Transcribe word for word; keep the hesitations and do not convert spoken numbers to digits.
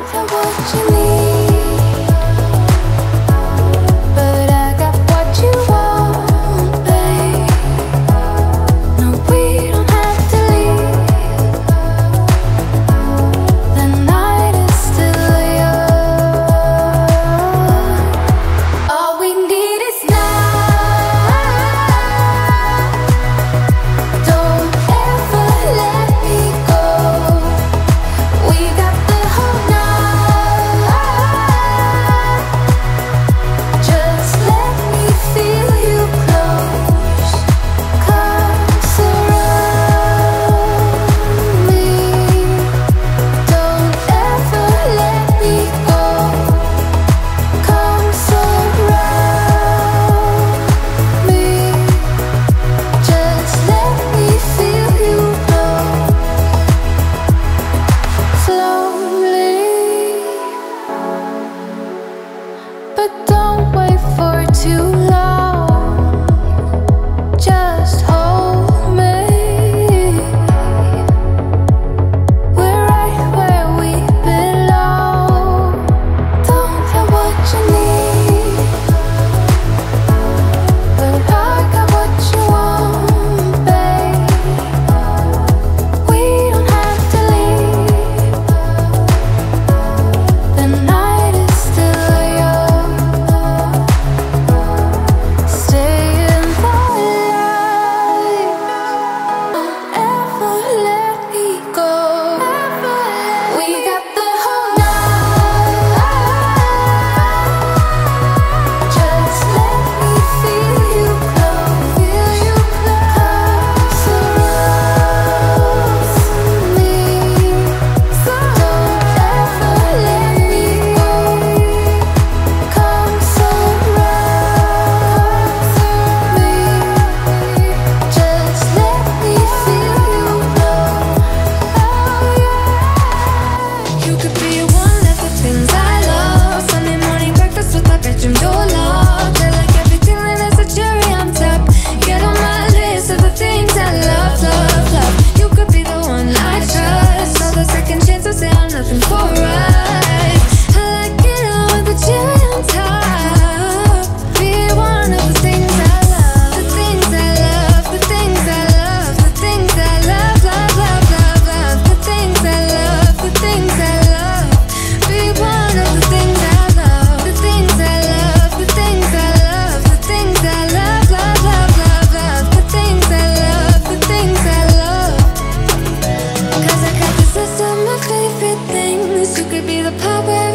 have what you need, but I got what you want, babe. No, we don't have to leave. The night is still young. All we need is now. Don't ever let me go. We got the whole night. Just let me feel you close. Come surround me. Don't ever let me go. Come surround me. Just let me feel you close. Slowly, but don't wait for too long. Just hold me. We're right where we belong. Don't have what you need, but I got what you want, babe. We don't have to leave. The night is still young. Stay in the light. Don't ever let me go. We got the whole night. Just let me feel you close. Feel you close. Surround me. Don't ever let me go. Come surround me. Just let me feel you close. Oh yeah. You could be one of the things I love. Sunday morning breakfast with my bedroom door locked. I like everything that has a cherry on top. Get on my list of the things I love, love, love. You could be the one I trust. All the second chances say I'm nothing for us. I like it all with the cherry on top. Be one of the things I love, the things I love, the things I love, the things I love, love, love, love, love, the things I love, the things I love. Be one of the things I love, the things I love, the things I love, the things I love, love, love, love, love, the things I love, the things I love. Cause I got this list of my favorite things. You could be the part where